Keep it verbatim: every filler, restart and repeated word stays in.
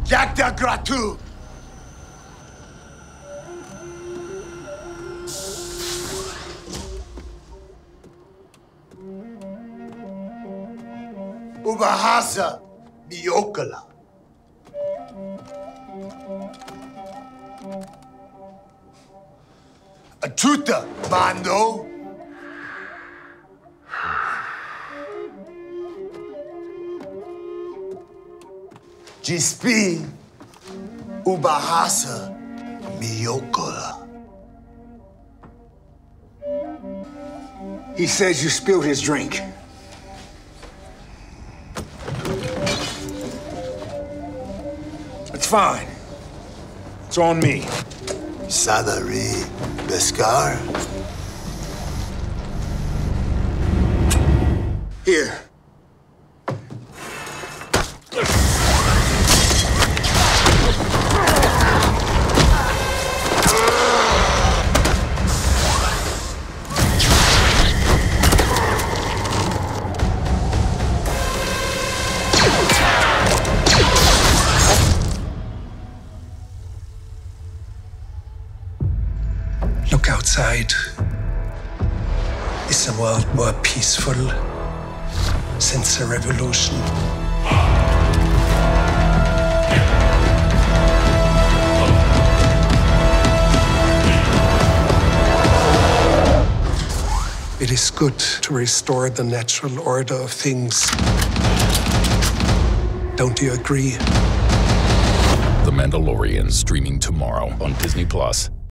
Jagda gratu. Ubahasa miokala. Atuta mando. Gispi ubahasa miokala. He says you spilled his drink. It's fine. It's on me. Sadari Beskar. Here. Look outside. Is the world more peaceful since the revolution? It is good to restore the natural order of things. Don't you agree? The Mandalorian, streaming tomorrow on Disney Plus.